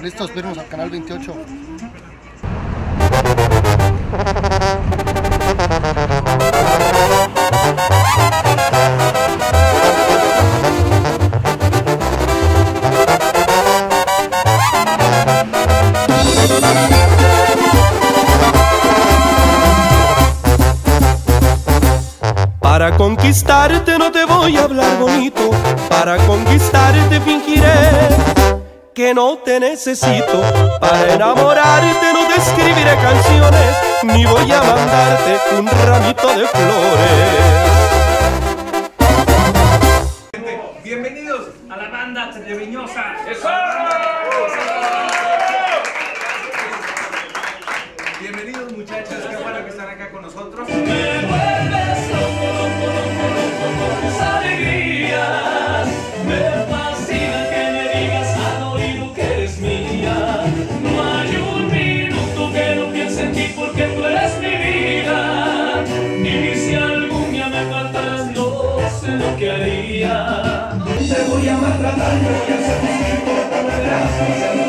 Listos, vernos al canal 28. Para conquistarte no te voy a hablar bonito, para conquistarte fingiré que no te necesito. Para enamorarte no te escribiré canciones, ni voy a mandarte un ramito de flores. Bienvenidos a la banda Treviñosa. ¡Eso! Bienvenidos muchachos, qué bueno que están acá con nosotros. Me vuelves loco, loco, loco, loco con tus alegrías. Me fascina que me digas al oído que eres mía. No hay un minuto que no piense en ti porque tú eres mi vida. Y si algún día me faltaras no sé lo que haría. Te voy a maltratar, te voy a hacer sufrir por otra manera.